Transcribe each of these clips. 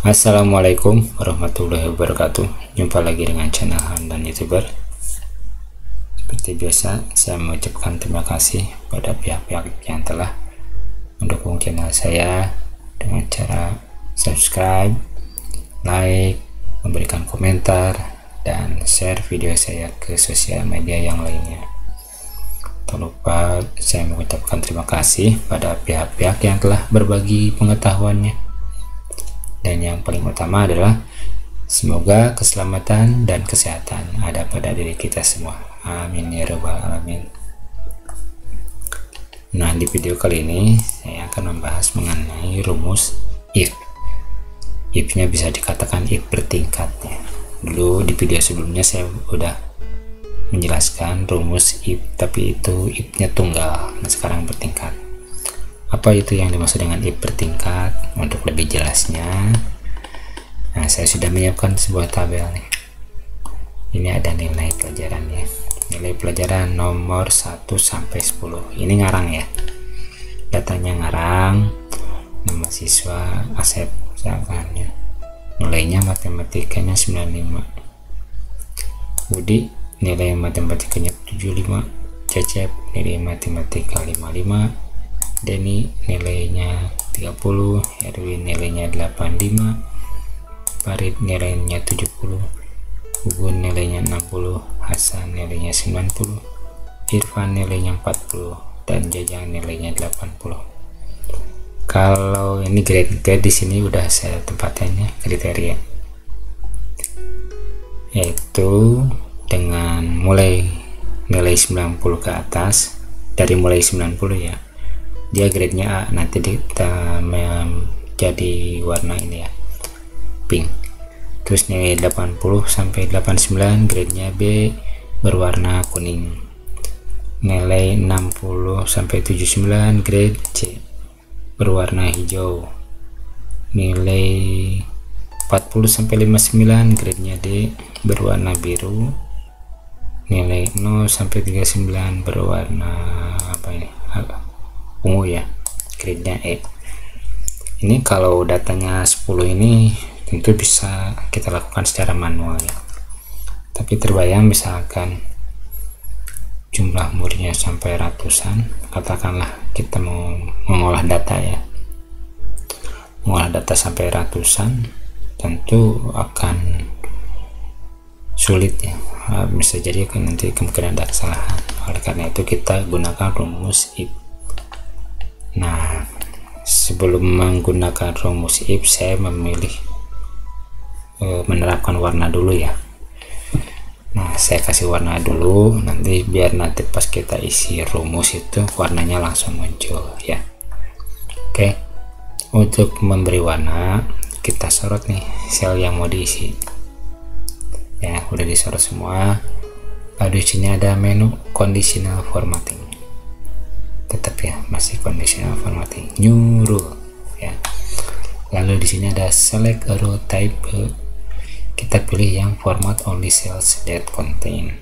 Assalamualaikum warahmatullahi wabarakatuh. Jumpa lagi dengan channel Hamdan YouTuber. Seperti biasa, saya mengucapkan terima kasih pada pihak-pihak yang telah mendukung channel saya dengan cara subscribe, like, memberikan komentar, dan share video saya ke sosial media yang lainnya. Tak lupa saya mengucapkan terima kasih pada pihak-pihak yang telah berbagi pengetahuannya. Dan yang paling utama adalah semoga keselamatan dan kesehatan ada pada diri kita semua. Amin ya rabbal alamin. Nah, di video kali ini saya akan membahas mengenai rumus if. If-nya bisa dikatakan if bertingkat ya. Dulu di video sebelumnya saya udah menjelaskan rumus if, tapi itu if-nya tunggal. Nah, sekarang bertingkat. Apa itu yang dimaksud dengan if bertingkat? Untuk lebih jelasnya, nah saya sudah menyiapkan sebuah tabel nih. Ini ada nilai pelajarannya. Nilai pelajaran nomor 1 sampai 10. Ini ngarang ya. Datanya ngarang. Nama siswa Asep misalkan. Nilainya matematikanya 95. Budi nilai matematikanya 75. Cecep nilai matematika 55. Denny nilainya 30, Erwin nilainya 85, Farid nilainya 70, Ugun nilainya 60, Hasan nilainya 90, Irfan nilainya 40, dan Jajang nilainya 80. Kalau ini grade di sini udah saya tempatin ya kriteria, yaitu dengan mulai nilai 90 ke atas, dari mulai 90 ya. Dia grade-nya A, nanti kita jadi warna ini ya, pink. Terus nilai 80 sampai 89 grade-nya B, berwarna kuning. Nilai 60 sampai 79 grade C, berwarna hijau. Nilai 40 sampai 59 grade-nya D, berwarna biru. Nilai 0 sampai 39 berwarna apa ini? Ungu ya, grade-nya E. Ini kalau datanya 10 ini tentu bisa kita lakukan secara manual ya, tapi terbayang misalkan jumlah muridnya sampai ratusan, katakanlah kita mau mengolah data ya, mengolah data sampai ratusan, tentu akan sulit ya, bisa jadi kan nanti kemungkinan ada kesalahan. Oleh karena itu kita gunakan rumus if. Nah, sebelum menggunakan rumus if, saya memilih menerapkan warna dulu ya. Nah, saya kasih warna dulu, nanti biar nanti pas kita isi rumus itu warnanya langsung muncul ya. Oke, untuk memberi warna kita sorot nih sel yang mau diisi ya, udah disorot semua. Lalu di sini ada menu conditional formatting, tetap ya masih conditional formatting, new rule ya. Lalu di sini ada select a row type, kita pilih yang format only cells that contain.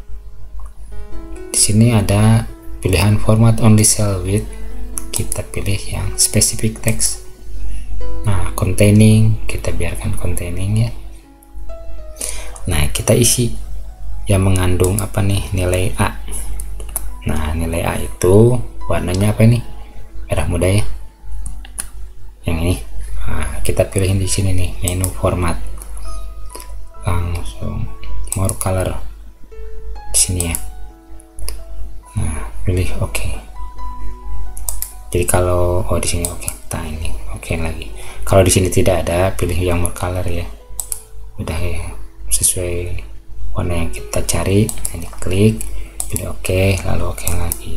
Di sini ada pilihan format only cell with, kita pilih yang specific text. Nah, containing kita biarkan containing ya. Nah, kita isi yang mengandung apa nih, nilai A. Nah, nilai A itu warnanya apa ini? Merah muda ya. Yang ini. Nah, kita pilihin di sini nih, menu format. Langsung more color di sini ya. Nah, pilih oke. Jadi kalau di sini oke. Nah, ini oke lagi. Kalau di sini tidak ada, pilih yang more color ya. Udah ya, sesuai warna yang kita cari. Ini klik, pilih oke, lalu oke lagi.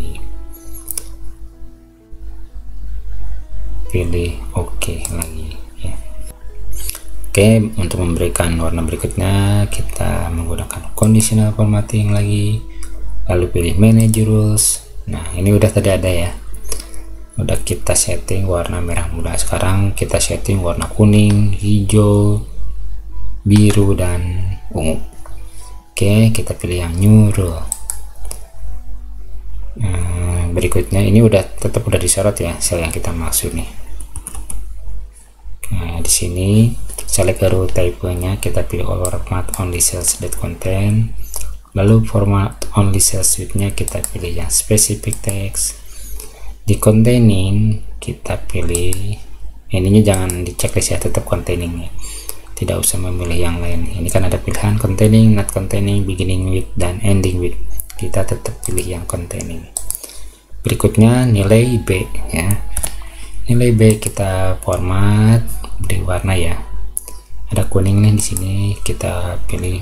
Pilih oke lagi ya. Oke, untuk memberikan warna berikutnya kita menggunakan conditional formatting lagi, lalu pilih manage rules. Nah, ini udah tadi ada ya, udah kita setting warna merah muda. Sekarang kita setting warna kuning, hijau, biru, dan ungu. Oke, kita pilih yang new rule. Berikutnya ini tetap udah disorot ya sel yang kita maksud nih. Nah, di sini select row type-nya, kita pilih format only cells that contain, lalu format only cells width-nya kita pilih yang specific text. Di containing kita pilih, ininya jangan di checklist ya, tetap containing ya, tidak usah memilih yang lain. Ini kan ada pilihan containing, not containing, beginning with, dan ending with, kita tetap pilih yang containing. Berikutnya nilai B ya, nilai B kita format, beri warna ya, ada kuning nih di sini, kita pilih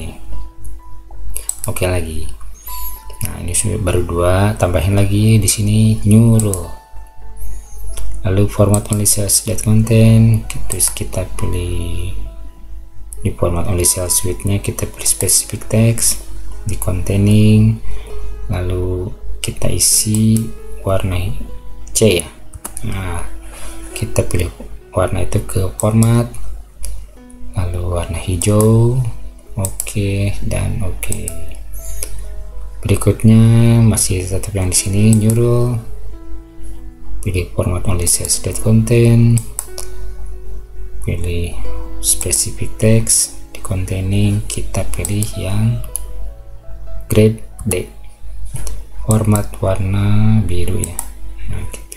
oke lagi. Nah ini sudah baru 2, tambahin lagi di sini new row, lalu format only cells that contain, terus kita pilih di format only cells width-nya kita pilih specific text, di containing, lalu kita isi warna C ya. Nah kita pilih warna itu ke format, lalu warna hijau, dan oke. Berikutnya masih tetap yang di sini new row, pilih format only cells that contain, pilih specific text, di containing kita pilih yang grade D, format warna biru ya. Nah, gitu.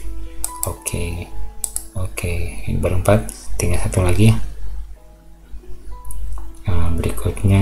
Oke, ini baru 4, tinggal 1 lagi ya. Nah, berikutnya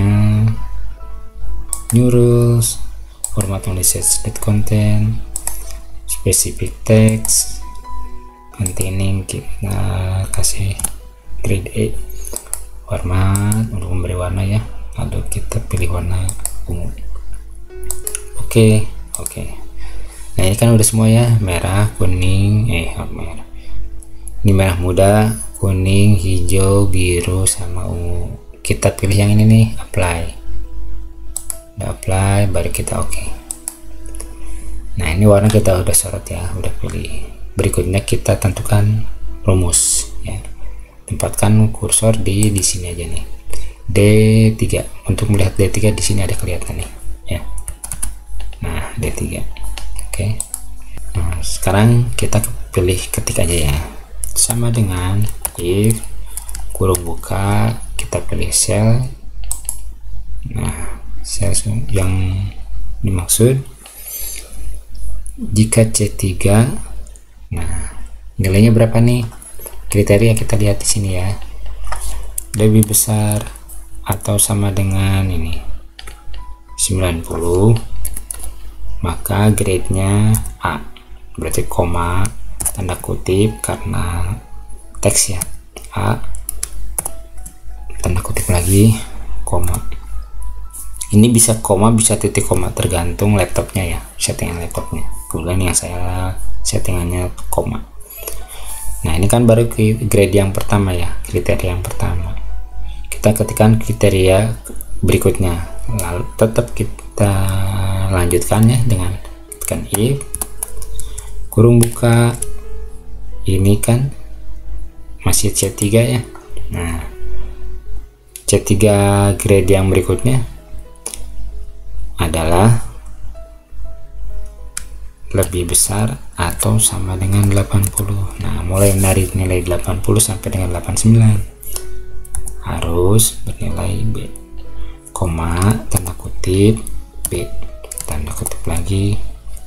new rules, format only cells that contain, specific text, containing kita kasih grade E, format untuk memberi warna ya, lalu kita pilih warna ungu. Oke. Nah ini kan udah semua ya, merah, kuning, merah. Ini merah muda, kuning, hijau, biru, sama ungu. Kita pilih yang ini nih, apply. Udah apply, baru kita oke. Nah ini warna kita udah sorot ya, udah pilih. Berikutnya kita tentukan rumus ya. Tempatkan kursor di sini aja nih. D3. Untuk melihat D3 di sini ada kelihatan nih ya. Nah D3. Oke. Nah, sekarang kita pilih ketik aja ya. Sama dengan if kurung buka, kita pilih cell. Nah, cell yang dimaksud jika C3, nah nilainya berapa nih? Kriteria kita lihat di sini ya, lebih besar atau sama dengan ini 90, maka grade-nya A, berarti koma tanda kutip karena teks ya, A tanda kutip lagi koma. Ini bisa koma, bisa titik koma, tergantung laptopnya ya, settingan laptopnya. Kemudian yang saya settingannya koma. Nah ini kan baru grade yang pertama ya, kriteria yang pertama. Kita ketikkan kriteria berikutnya, lalu tetap kita lanjutkannya dengan tekan if kurung buka, ini kan masih C3 ya. Nah C3 grade yang berikutnya adalah lebih besar atau sama dengan 80. Nah mulai dari nilai 80 sampai dengan 89 harus bernilai B, koma tanda kutip B tanda kutip lagi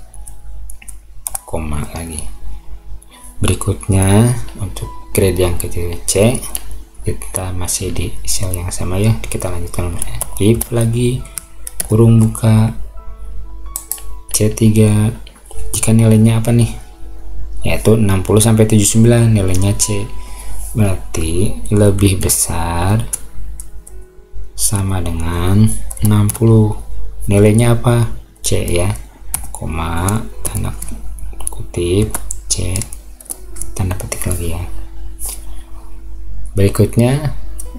koma lagi. Berikutnya untuk grade yang kecil C, kita masih di sel yang sama ya, kita lanjutkan if lagi kurung buka C3, jika nilainya apa nih, yaitu 60 sampai 79 nilainya C, berarti lebih besar sama dengan 60, nilainya apa, C ya, koma tanda kutip C tanda petik lagi ya. Berikutnya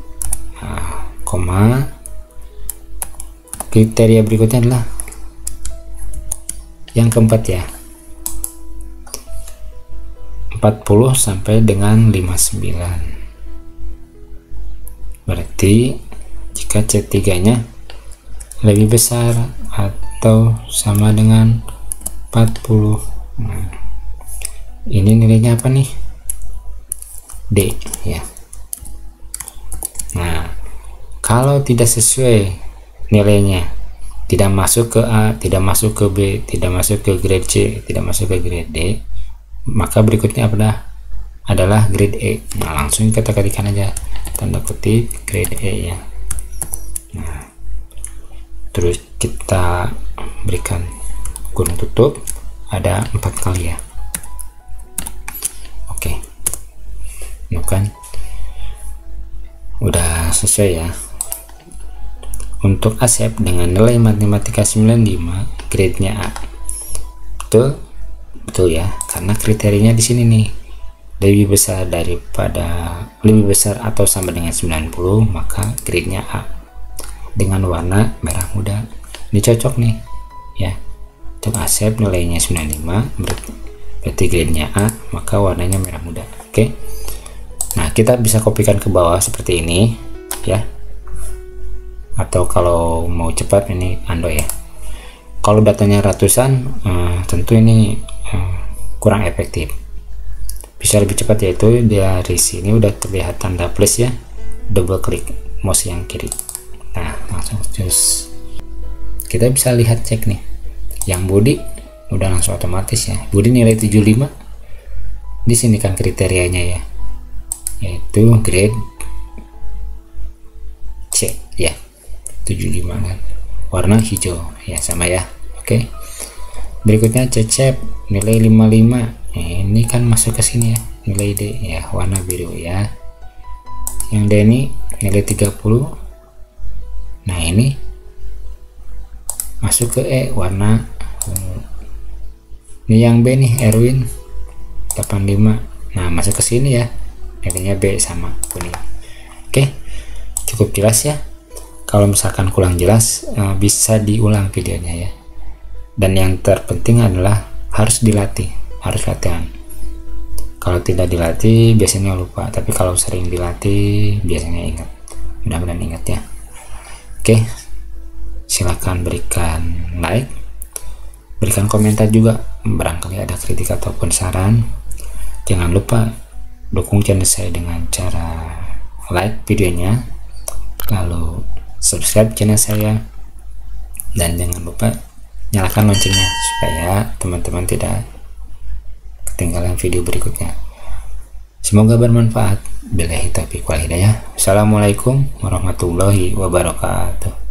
koma, kriteria berikutnya adalah yang keempat ya, 40 sampai dengan 59, berarti jika C3 nya lebih besar atau sama dengan 40, nah, ini nilainya apa nih, D ya. Kalau tidak sesuai nilainya, tidak masuk ke A, tidak masuk ke B, tidak masuk ke grade C, tidak masuk ke grade D, maka berikutnya adalah grade E. Nah, langsung kita ketikkan aja tanda kutip grade E ya. Nah, terus kita berikan kurung tutup ada 4 kali ya. Oke, nah kan udah selesai ya. Untuk Asep dengan nilai matematika 95, grade-nya A. Betul ya, karena kriterianya di sini nih. Lebih besar atau sama dengan 90, maka grade-nya A. Dengan warna merah muda. Ini cocok nih ya. Untuk Asep nilainya 95, berarti grade-nya A, maka warnanya merah muda. Oke. Nah, kita bisa kopikan ke bawah seperti ini ya. Atau kalau mau cepat ini Ando ya. Kalau datanya ratusan tentu ini kurang efektif. Bisa lebih cepat, yaitu dari sini udah terlihat tanda plus ya, double klik mouse yang kiri. Nah, langsung terus kita bisa lihat, cek nih yang body udah langsung otomatis ya. Body nilai 75, di sini kan kriterianya ya, yaitu grade C ya, 75 kan, warna hijau ya, sama ya. Oke, berikutnya Cecep nilai 55. Ini kan masuk ke sini ya, nilai D ya, warna biru ya. Yang D ini nilai 30. Nah, ini masuk ke E, warna ini yang B nih, Erwin 85. Nah, masuk ke sini ya, nilainya B sama kuning. Oke, cukup jelas ya. Kalau misalkan kurang jelas bisa diulang videonya ya. Dan yang terpenting adalah harus dilatih, harus latihan. Kalau tidak dilatih biasanya lupa, tapi kalau sering dilatih biasanya ingat. Mudah-mudahan ingat ya. Oke, silahkan berikan like, berikan komentar juga barangkali ada kritik ataupun saran. Jangan lupa dukung channel saya dengan cara like videonya, lalu subscribe channel saya, dan jangan lupa nyalakan loncengnya supaya teman-teman tidak ketinggalan video berikutnya. Semoga bermanfaat. Billahi taufiq wal hidayah. Assalamualaikum warahmatullahi wabarakatuh.